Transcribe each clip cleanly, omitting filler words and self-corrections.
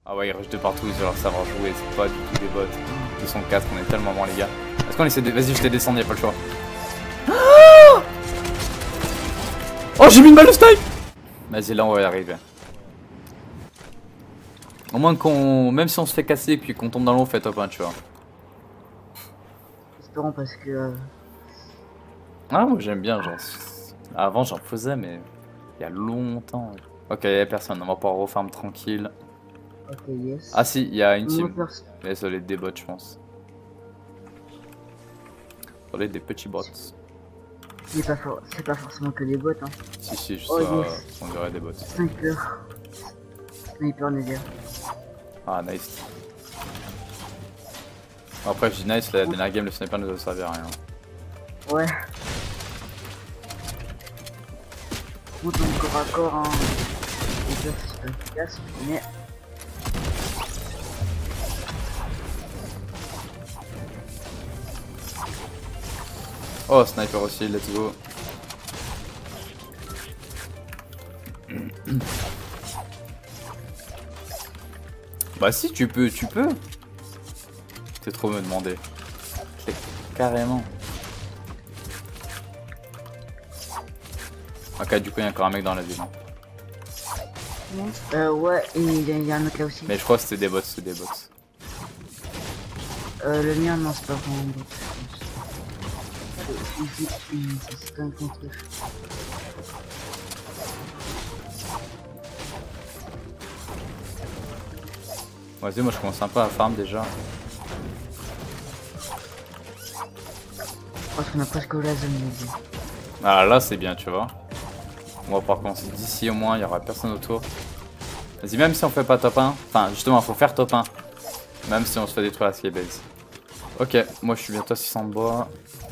Ah ouais, ils rushent de partout, ils ont leur savoir jouer, c'est pas du tout des bots. 204, on est tellement bons les gars. Est-ce qu'on essaie de... Vas-y, je t'ai descendu, y'a pas le choix. Oh, j'ai mis une balle de snipe. Vas-y, là on va y arriver. Au moins qu'on... Même si on se fait casser et puis qu'on tombe dans l'eau, on fait top 1, tu vois. Espérons parce que... Ah, moi j'aime bien, genre... Avant j'en faisais, mais... Il y a longtemps. Ok, y'a personne, on va pouvoir refarm tranquille. Ok, yes. Ah si, il y a une team. Non, Mais ça doit être des bots, je pense. Ça doit être des petits bots. c'est pas forcément que des bots, hein. Si, juste Oh, ça, yes. on dirait des bots. Sniper. Sniper Nether. Ah, nice. Après, je dis nice, la dernière game, le sniper ne nous a servi à rien. Ouais. Ou donc corps à corps, hein. Sniper, c'est pas efficace, mais... Oh, sniper aussi, let's go. Bah si, tu peux. T'es trop me demander. Carrément. Ok, du coup, il y a encore un mec dans la ville. ouais, et il y a un autre là aussi. Mais je crois que c'était des bots, Le mien, non, c'est pas vraiment un bot. C'est un contre eux. Vas-y, moi je commence un peu à farm déjà. Parce qu'on a presque la zone, les gars. Ah là, c'est bien, tu vois. On va pouvoir commencer d'ici au moins, il y aura personne autour. Vas-y, même si on fait pas top 1, enfin justement, faut faire top 1. Même si on se fait détruire la skybase. Ok, moi je suis bientôt à 600 de bois.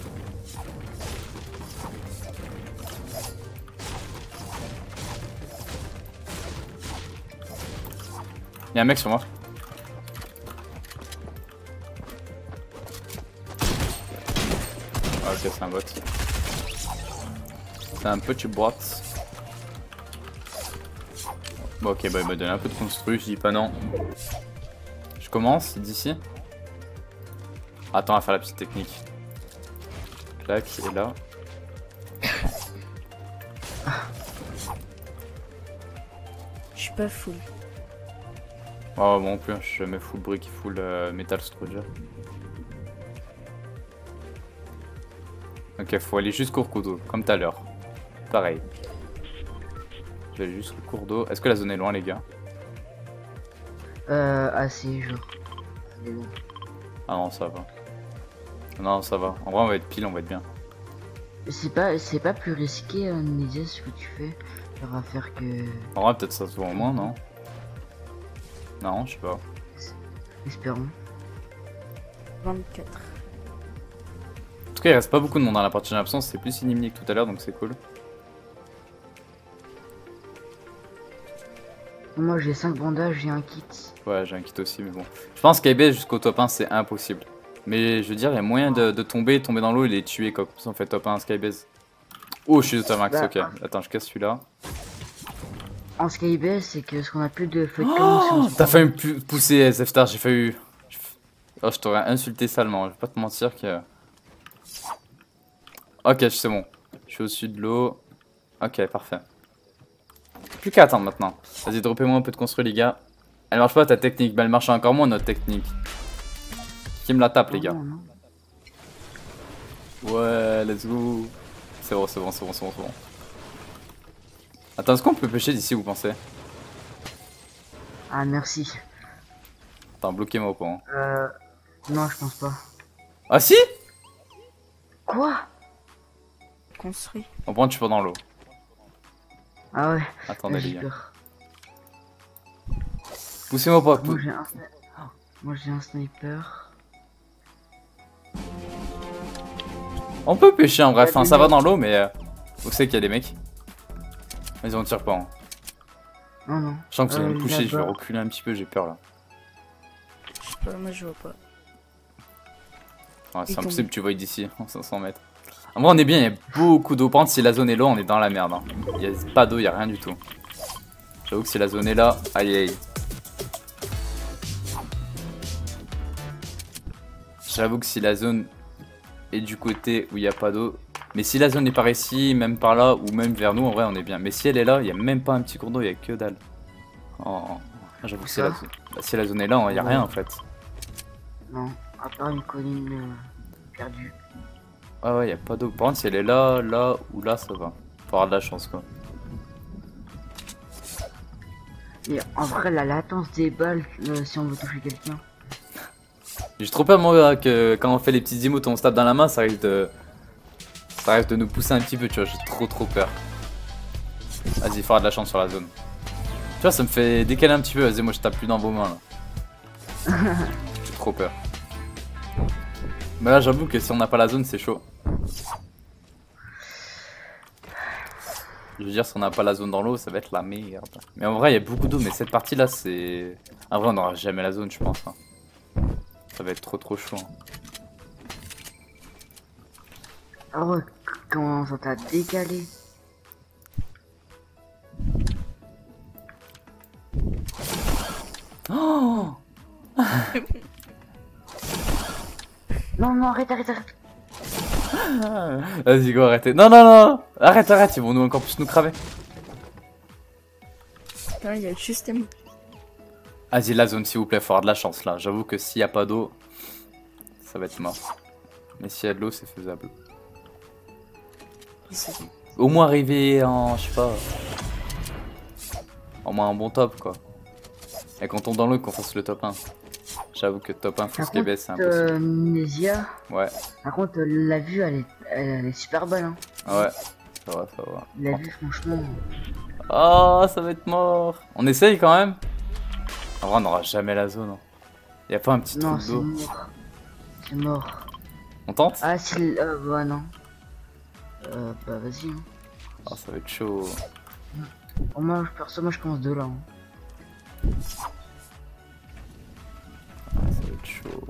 Y'a un mec sur moi. Ah, ok, c'est un bot. C'est un petit bot. Bon, ok, bah il m'a donné un peu de construit, je dis pas non. Je commence d'ici. Attends, à faire la petite technique. Clac, et là. Je suis pas full. Oh, bon, plus, je suis jamais full brick, full metal structure. Ok, faut aller jusqu'au cours d'eau, comme tout à l'heure. Pareil. Je vais aller jusqu'au cours d'eau. Est-ce que la zone est loin, les gars? Assez, genre. Ah non, ça va. Non, ça va. En vrai, on va être pile, on va être bien. C'est pas plus risqué, Nézia, ce que tu fais. Genre à faire que... En vrai, peut-être ça se voit au moins, non? Non, je sais pas. Espérons. 24. En tout cas, il reste pas beaucoup de monde dans la partie, j'ai l'impression. C'est plus iniminé que tout à l'heure, donc c'est cool. Moi j'ai 5 bandages et un kit. Ouais, j'ai un kit aussi, mais bon. Je pense qu'ABS jusqu'au top 1, c'est impossible. Mais je veux dire, il y a moyen de tomber dans l'eau et les tuer comme ça on fait top 1 Skybase. Oh, je suis de top max, Bah, ok. Attends, je casse celui-là. En skybase, c'est que ce qu'on a plus de feu de Oh, t'as failli me pousser SFTAR, j'ai failli... Oh, je t'aurais insulté salement, je vais pas te mentir que... Ok, c'est bon. Je suis au-dessus de l'eau. Ok, parfait. Plus qu'à attendre maintenant. Vas-y, droppez-moi un peu de construit, les gars. Elle marche pas ta technique, mais elle marche encore moins notre technique. Qui me la tape, les gars? Non. Ouais, let's go. C'est bon. Attends, est-ce qu'on peut pêcher d'ici, vous pensez? Ah merci. Attends, bloquez-moi au point. Non, je pense pas. Ah si? Quoi? Construit. Au point, tu peux dans l'eau. Ah ouais. Attendez, j'ai les gars. peur. Poussez-moi pas. Moi j'ai un sniper. On peut pêcher en bref, enfin, ça va dans l'eau, mais vous savez qu'il y a des mecs. Vas-y, on tire pas. Hein. Non. Je sens que vous allez me coucher, je vais reculer un petit peu, j'ai peur là. Je sais pas, moi je vois pas. Ouais, c'est impossible, tu vois d'ici, 500 mètres. En vrai, on est bien, il y a beaucoup d'eau. Par contre, si la zone est là, on est dans la merde. Hein. Il n'y a pas d'eau, il n'y a rien du tout. J'avoue que si la zone est là, aïe aïe. J'avoue que si la zone est du côté où il n'y a pas d'eau. Mais si la zone est par ici, même par là, ou même vers nous, en vrai, on est bien. Mais si elle est là, il n'y a même pas un petit cours d'eau, il n'y a que dalle. Oh, j'avoue que si si la zone est là, il n'y a rien en fait. Non, à part une colline perdue. Ah ouais, il n'y a pas d'eau. Par contre, si elle est là, là ou là, ça va. Faut avoir de la chance quoi. Mais en vrai, la latence des balles, si on veut toucher quelqu'un. J'ai trop peur moi que quand on fait les petites emotes, on se tape dans la main, ça risque de nous pousser un petit peu, tu vois. J'ai trop peur. Vas-y, il faut avoir de la chance sur la zone. Tu vois, ça me fait décaler un petit peu. Vas-y, moi je tape plus dans vos mains là. J'ai trop peur. Mais là, j'avoue que si on n'a pas la zone, c'est chaud. Je veux dire, si on n'a pas la zone dans l'eau, ça va être la merde. Mais en vrai, il y a beaucoup d'eau, mais cette partie là, c'est. En vrai, on n'aura jamais la zone, je pense. Hein. Ça va être trop chaud. Hein. Ah ouais, comment ça t'a décalé? Oh Non, non, arrête. Vas-y, go, arrêtez. Non, arrête, ils vont nous encore plus nous cramer. Non, il y a le système. Vas-y, la zone, s'il vous plaît, faut avoir de la chance là. J'avoue que s'il n'y a pas d'eau, ça va être mort. Mais s'il y a de l'eau, c'est faisable. Au moins arriver en, je sais pas, au moins un bon top quoi. Et quand on tombe dans l'eau, qu'on fasse le top 1. J'avoue que top 1 full KBS c'est impossible. Mnesia, Ouais. par contre, la vue elle est super belle. Hein. Ah ouais, ça va. La vue, franchement. Oh, ça va être mort. On essaye quand même. En vrai, on n'aura jamais la zone. Hein. Y a pas un petit Non, truc c'est d'eau. mort. C'est mort. On tente? Ah, si. Bah non. Bah vas-y. Hein. Oh, ça va être chaud. Moi, perso, moi je commence de là. Hein. Ah, ça va être chaud.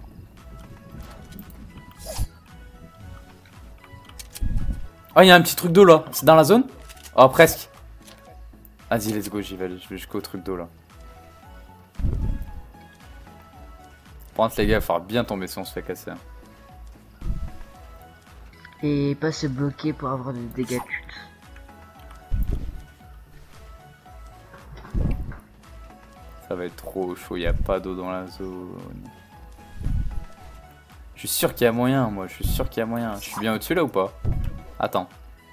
Oh, il y a un petit truc d'eau là. C'est dans la zone? Oh, presque. Vas-y, let's go, j'y vais. Je vais jusqu'au truc d'eau là. Par contre, les gars, il va falloir bien tomber si on se fait casser. Hein. Et pas se bloquer pour avoir des dégâts de chute. Ça va être trop chaud, il n'y a pas d'eau dans la zone. Je suis sûr qu'il y a moyen, moi, je suis sûr qu'il y a moyen. Je suis bien au-dessus là ou pas? Attends.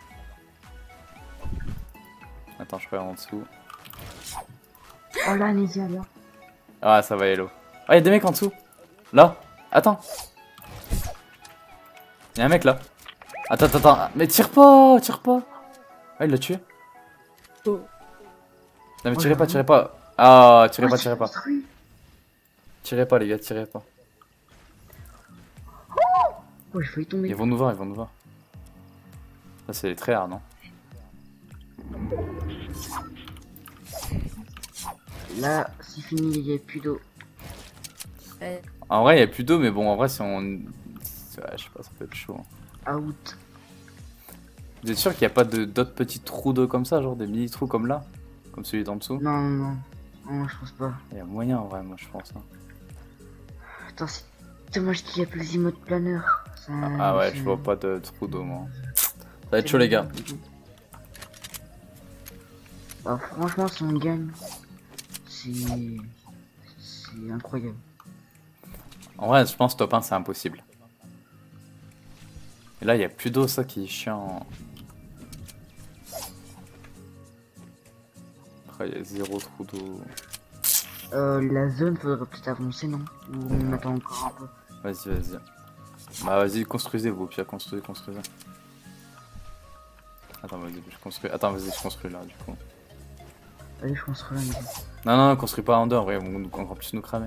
Attends, je regarde en dessous. Oh là, Nézia, là. Ah, ça va, hello. Ah, il y a des mecs en dessous. Là. Attends. Il y a un mec là. Attends. Mais tire pas. Ah, il l'a tué. Oh. Non, mais tirez pas. Ah, tirez pas. Construit. Tirez pas, les gars, tirez pas. Oh, j'ai failli tomber. Ils vont nous voir. Ça, c'est très rare, non? Là, c'est fini, il n'y a plus d'eau. En vrai, il n'y a plus d'eau, mais bon, en vrai, si on. Ouais, je sais pas, ça peut être chaud. Out. Vous êtes sûr qu'il n'y a pas d'autres petits trous d'eau comme ça, genre des mini trous comme là? Comme celui d'en dessous? Non, je pense pas. Il y a moyen en vrai, moi je pense. Hein. Attends, c'est dommage qu'il y a plus d'emote planeur. Ça, Ah ouais, je vois pas de trous d'eau moi. Ça va être chaud les gars. Bah, franchement, si on gagne, c'est incroyable. En vrai, je pense top 1 c'est impossible. Et là, il n'y a plus d'eau, ça qui est chiant. Après, il y a zéro trou d'eau. La zone, faudrait peut-être avancer, non? Ou on attend encore un peu? Vas-y. Bah vas-y, construisez-vous, puis construisez. Attends, vas-y, je construis. Attends, vas-y, je construis là, du coup. Allez, je construis là, Non, construis pas en deux, en vrai, on va encore plus nous cramer.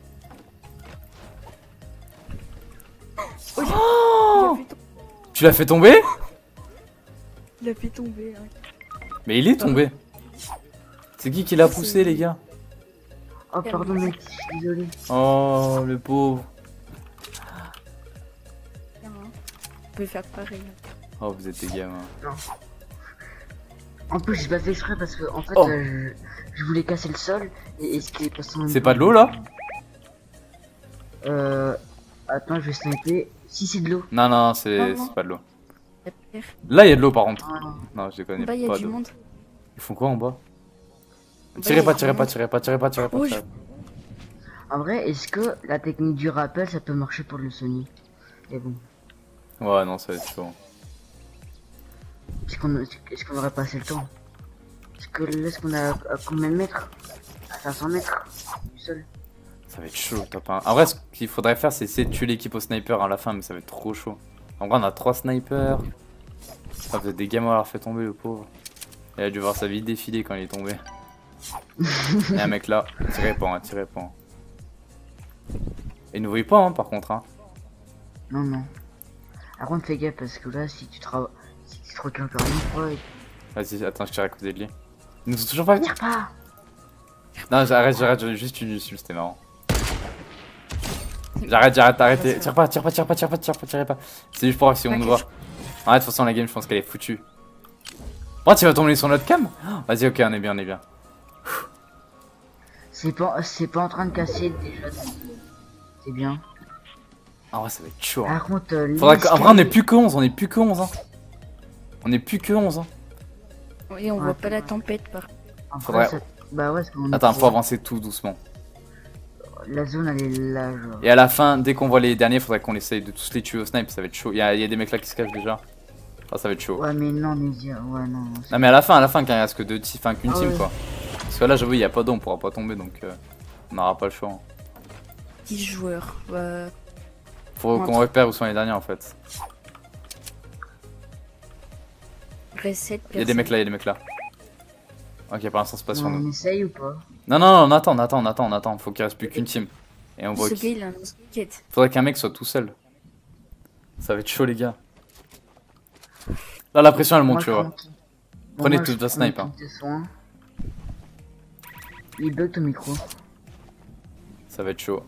Oh, Tu l'as fait tomber? il a fait tomber. Hein. Mais il est tombé. C'est qui l'a poussé, les gars? Oh, pardon, mec, je suis désolé. Oh, le pauvre. On peut faire pareil. Oh, vous êtes des gamins. Non. En plus, j'ai pas fait exprès parce que, en fait, Oh. je voulais casser le sol et ce qui est passé en même C'est temps. pas de l'eau là? Attends, je vais sniper. Si c'est de l'eau. Non, non, Non, c'est non. pas de l'eau. La pierre. Là, il y a de l'eau par contre. Ah, non. Non, je les En connais bas, il y a pas du d'eau. monde. Ils font quoi en bas? En bas, Tirez il y a pas, du tirez pas, monde. tirez pas, tirez pas, tirez pas. Oh, tirez pas. En vrai, est-ce que la technique du rappel, ça peut marcher pour le Sony? Et bon. Ouais, non, ça va être chaud. Est-ce qu'on aurait passé le temps? Est-ce que là, est-ce qu'on a à combien de mètres? À 500 mètres du sol. Ça va être chaud, top 1. En vrai, ce qu'il faudrait faire, c'est essayer de tuer l'équipe au sniper à la fin, mais ça va être trop chaud. En vrai, on a 3 snipers. Ça faisait des gamins à l'avoir fait tomber, le pauvre. Il a dû voir sa vie défiler quand il est tombé. Il y a un mec là, tirez pas, hein, tirez pas. Et ne voyez pas, hein, par contre. Hein. Non, non. Par contre, fais gaffe parce que là, si tu te recules encore une fois, Vas-y, attends, je tire à côté de lui. Ils nous ont toujours pas vu. tire pas. Non, j'arrête, j'en ai juste une dessus, c'était marrant. J'arrête, arrêtez. Tire pas, tirez pas. C'est juste pour voir si on nous voit. Arrête, de toute façon, la game, je pense qu'elle est foutue. Oh, tu vas tomber sur notre cam? Vas-y, ok, on est bien, on est bien. C'est pas en train de casser déjà. C'est bien. En vrai, ça va être chaud. Hein. Par contre, En vrai, on est plus que 11, on est plus que 11. Hein. On est plus que 11. Hein. Oui, on Ouais, voit pas la tempête par. Faudrait- Bah ouais, parce qu'on Attends, faut avancer tout doucement. La zone, elle est là, genre. Et à la fin, dès qu'on voit les derniers, faudrait qu'on essaye de tous les tuer au snipe, ça va être chaud. Il y a des mecs là qui se cachent déjà. Ah, ça va être chaud. Ouais, mais non, Nézia, ouais, non. Non, mais à la fin, quand il reste que deux enfin qu'une Ah team ouais. quoi. Parce que là, j'avoue, il y a pas d'eau, on pourra pas tomber donc on n'aura pas le choix. Hein. 10 joueurs. Faut Ouais, qu'on repère où sont les derniers en fait. Reset. Il y a des mecs là, Ok, pour l'instant, c'est pas sur On nous. essaye ou pas? Non, on attend. Faut qu'il reste plus qu'une team. Et on voit Ce qui. gars, il a un skate. Faudrait qu'un mec soit tout seul. Ça va être chaud, les gars. Là, la pression elle monte, Moi, tu vois. moi, Prenez moi, tous je vos prends snipes, un hein. kit de soin. Il bug ton micro. Ça va être chaud.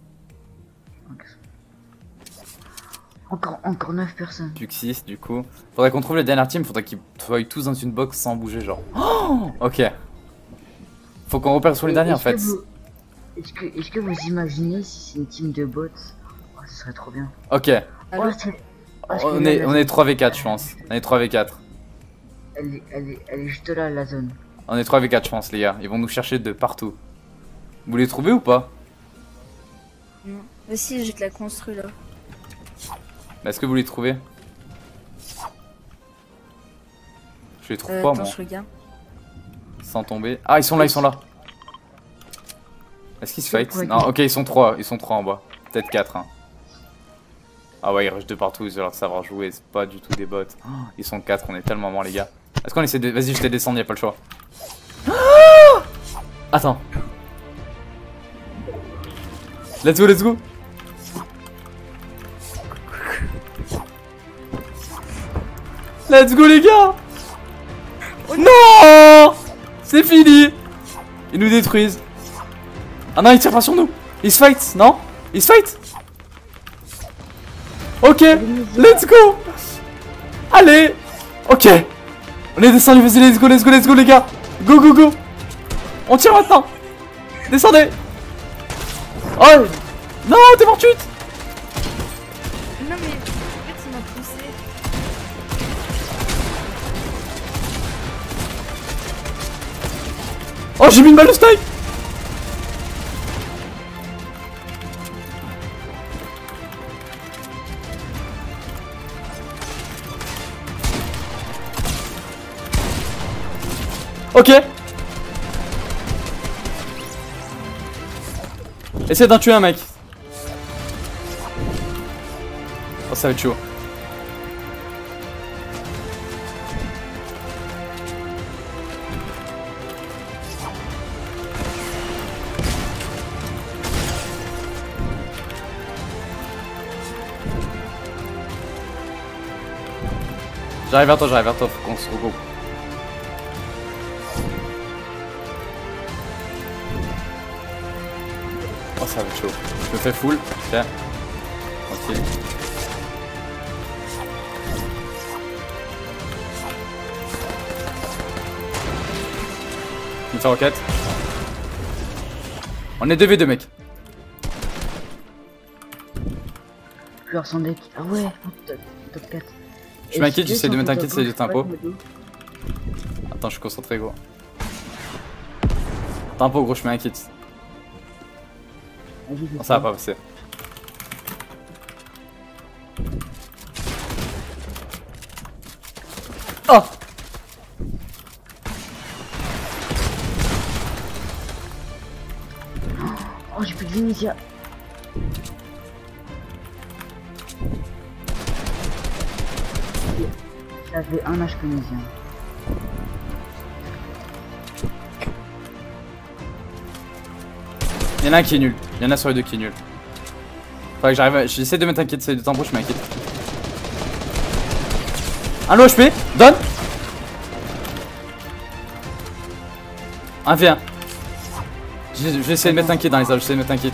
Encore 9 personnes. Plus que 6 du coup. Faudrait qu'on trouve les dernières teams, faudrait qu'ils soient tous dans une box sans bouger, genre. Oh, ok. Faut qu'on repère sur les derniers en fait. Est-ce que vous imaginez si c'est une team de bots? Oh, ce serait trop bien. Ok. Allô On est 3v4, je pense. On est 3v4. Elle est juste là, la zone. On est 3v4, je pense, les gars. Ils vont nous chercher de partout. Vous les trouvez ou pas? Non. Mais si, je te la construis là. Est-ce que vous les trouvez? Je les trouve pas, Attends, moi. je regarde. Sans tomber. Ah, ils sont là. Est-ce qu'ils se fight? Non, ok, ils sont 3 en bas. Peut-être 4. Hein. Ah ouais, ils rushent de partout, ils ont l'air de savoir jouer, c'est pas du tout des bots. Oh, ils sont 4, on est tellement morts, les gars. Est-ce qu'on essaie de. Vas-y, je t'ai descendu, y'a pas le choix. Ah, attends. Let's go. Let's go, les gars. Non, c'est fini. Ils nous détruisent. Ah non, ils tirent pas sur nous. Ils se fight, non? Ils se fight. Ok, let's go. Allez. Ok. On est descendu, vas-y, let's go, les gars. Go. On tire maintenant. Descendez. Oh. Non, t'es mort, chute. Non, mais en fait, il m'a poussé. Oh, j'ai mis une balle de snipe. Ok. Essaye d'en tuer un mec. Oh, ça va être chaud. J'arrive vers toi, faut qu'on se regroupe. Oh, ça va être chaud. Je me fais full. Tiens. Tranquille. Une faire roquette. On est 2v2, mec. leur son deck. Ah ouais, top 4. Je m'inquiète, j'essaie de mettre un kit, c'est du tempo. Attends, je suis concentré, gros. Tempo, gros, je mets un kit. Non, ça va pas passer. Oh! Oh, j'ai plus de Vinicius. J'avais un âge tunisien. Il y en a un qui est nul. Il y en a sur les deux qui est nul. Faudrait que j'arrive à... J'essaie de mettre un kit, c'est de tempo, je mets un kit. Un low HP, donne. 1v1. Je vais essayer de mettre un kit dans les arbres, j'essaie de mettre un kit.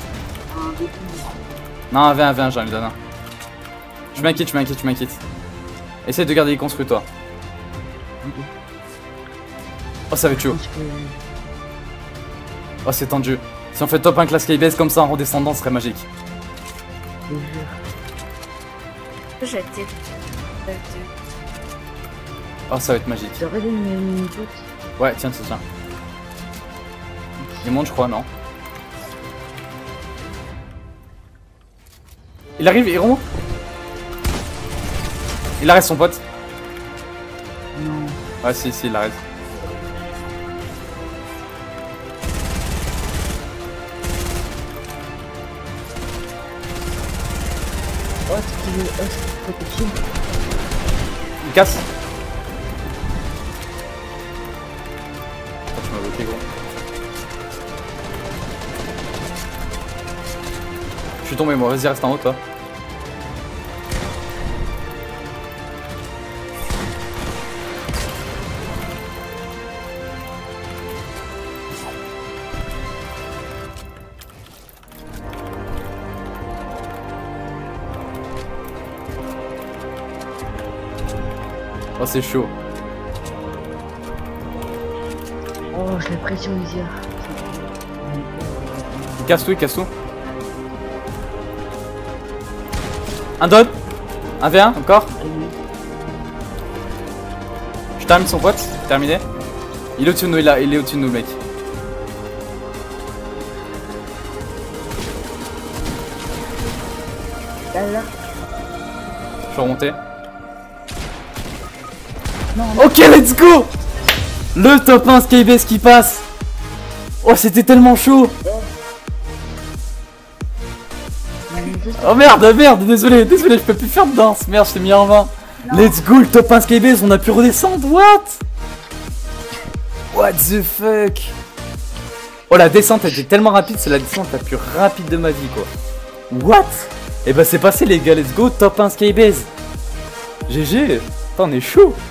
Non, 1v1, j'en lui donne un. Je mets un kit, je mets un kit, je mets un kit. Essaye de garder les construits, toi. Oh, ça va être chaud. Oh, c'est tendu. Si on fait top 1 classe KBS comme ça en redescendant, ce serait magique. J'ai été. Oh, ça va être magique. Tu aurais une pote? Ouais, tiens, tiens. Il monte, je crois, non? Il arrive, il remonte. Il arrête son pote. Non. Ouais, si, il arrête. Oh, c'est petit. Il casse. Oh, tu m'as bloqué, gros. Je suis tombé, moi. Vas-y, reste en haut, toi. Oh, c'est chaud. Oh, j'ai la pression, Isia. Il casse tout, il casse tout. Un don. 1v1, encore. Je termine son pote, terminé. Il est au-dessus de nous, il est au-dessus de nous, mec. Là. Je suis remonté. Ok, let's go. Le top 1 Skybase qui passe. Oh, c'était tellement chaud. Oh merde, désolé, je peux plus faire de danse. Merde, je t'ai mis en 20. Let's go, le top 1 Skybase, on a pu redescendre. What the fuck. Oh, la descente était tellement rapide, c'est la descente la plus rapide de ma vie, quoi. What. Et bah c'est passé, les gars, let's go, top 1 Skybase. GG. Putain, on est chaud.